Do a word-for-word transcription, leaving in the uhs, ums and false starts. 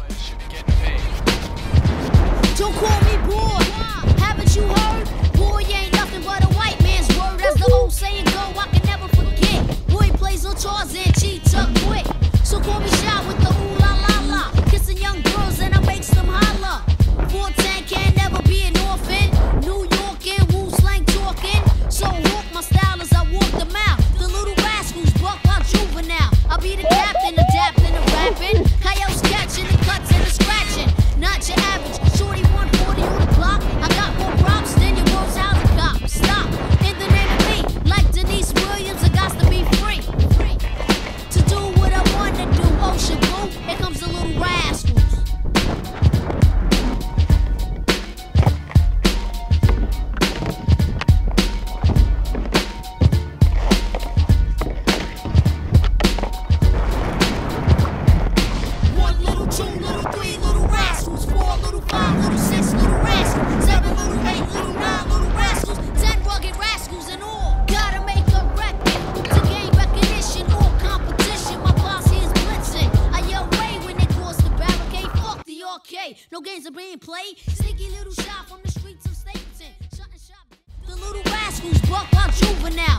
Should be getting paid. Don't call me boy. Haven't you heard? Boy ain't nothing but a white man's word. As the old saying go, I can never forget. Boy plays on Tarzan, cheat, tuck, quick. So call me shy with the ooh la la la. Kissing young girls and I makes them holla. four ten can never be an orphan. New York and woo slang talking. So walk my style as I walk them out. The little rascals buck out juvenile. I'll be the captain, adapting and rapping. Coyotes catching the cuts and the scratching. Not your average shorty one forty on the clock. I got more props than your world's housing cop. Stop in the name of me, like Denise Williams. I got to be free, free to do what I want to do. Ocean blue, here comes the little rascals. One little, two little, three little rascals, four little, five little, six little rascals, seven little, eight little, nine little rascals, ten rugged rascals in all. Gotta make a record to gain recognition or competition. My boss here's blitzing. I yell way when they cross the barricade. Fuck the arcade, no games are being played. Sneaky little shot from the streets of Stapleton. Shut and shop. The little rascals buck out juvenile.